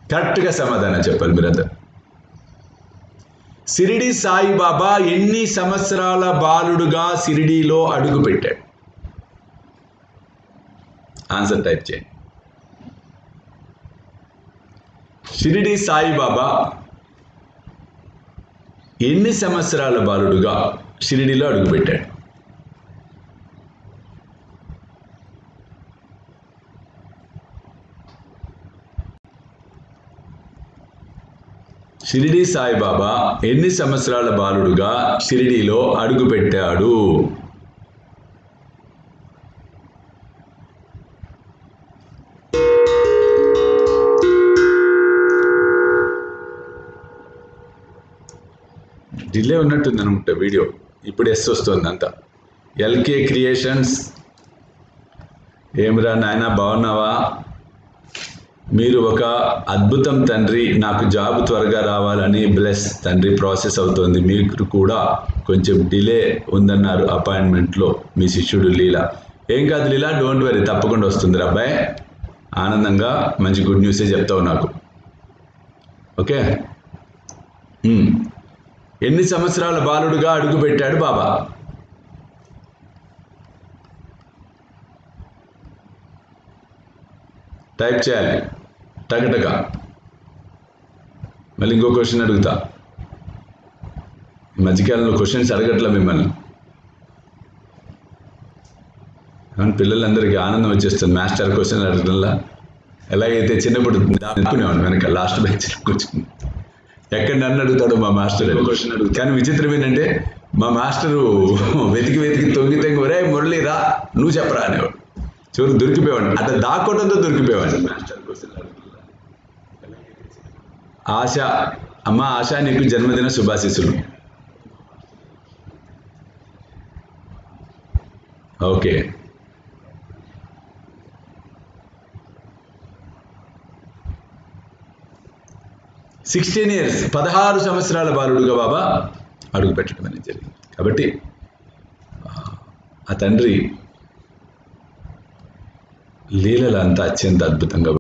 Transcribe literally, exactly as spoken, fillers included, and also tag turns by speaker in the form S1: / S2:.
S1: కరెక్ట్గా సమాధానం చెప్పాలి మీరందరూ. షిరిడి సాయిబాబా ఎన్ని సంవత్సరాల బాలుడుగా షిరిడీలో అడుగు పెట్టాడు? ఆన్సర్ టైప్ చేయండి. షిరిడి సాయిబాబా ఎన్ని సంవత్సరాల బాలుడుగా షిరిడీలో అడుగుపెట్టాడు? షిరిడి సాయిబాబా ఎన్ని సంవత్సరాల బాలుడుగా షిరిడీలో అడుగుపెట్టాడు? డిలే ఉన్నట్టుంది అనుకుంటా వీడియో. ఇప్పుడు ఎస్ వస్తుంది అంతా. ఎల్కే క్రియేషన్స్, ఏమిరా నాయన బాగున్నావా? మీరు ఒక అద్భుతం తండ్రి, నాకు జాబ్ త్వరగా రావాలని బ్లెస్ తండ్రి. ప్రాసెస్ అవుతుంది, మీకు కూడా కొంచెం డిలే ఉందన్నారు అపాయింట్మెంట్లో మీ శిష్యుడు లీలా. ఏం కాదు లీలా, డోంట్ వరీ, తప్పకుండా వస్తుంది అబ్బాయి. ఆనందంగా మంచి గుడ్ న్యూసే చెప్తావు నాకు. ఓకే. ఎన్ని సంవత్సరాల బాలుడుగా అడుగుపెట్టాడు బాబా? టైప్ చేయాలి టగటగా. మళ్ళీ ఇంకో క్వశ్చన్ అడుగుతా. ఈ మధ్యకాలంలో క్వశ్చన్స్ అడగట్లా మిమ్మల్ని. పిల్లలందరికీ ఆనందం వచ్చేస్తుంది మాస్టర్ క్వశ్చన్ అడగడంలా. ఎలాగైతే చిన్నప్పుడు అనుకునేవాడు వెనక లాస్ట్ బెంచ్ కూర్చుని ఎక్కడ నన్ను అడుగుతాడు మా మాస్టర్ క్వశ్చన్ అడుగు. కానీ విచిత్రం ఏంటంటే మా మాస్టరు వెతికి వెతికి తొంగి తొంగి ఒరే మురళి రా నువ్వు చెప్పరా అనేవాడు. చివరికి దొరికిపోయేవాడు. అట్లా దాక్కోవడంతో దొరికిపోయేవాడు. మాస్టర్ క్వశ్చన్ ఆశ, అమ్మ ఆశ నీకు జన్మదిన శుభాశీస్సులు. ఓకే. సిక్స్టీన్ ఇయర్స్ పదహారు సంవత్సరాల బాలుడుగా బాబా అడుగు పెట్టడం అనేది జరిగింది. కాబట్టి ఆ తండ్రి లీలలు అంతా అత్యంత అద్భుతంగా